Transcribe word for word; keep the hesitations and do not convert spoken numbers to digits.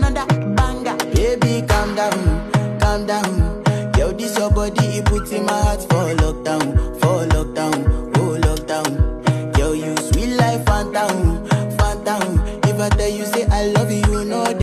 another banger. Baby, calm down, calm down. Yo, this your body, it puts in my heart for lockdown, for lockdown, oh lockdown. Yo, you sweet life, phantom, phantom. If I tell you say I love you, you know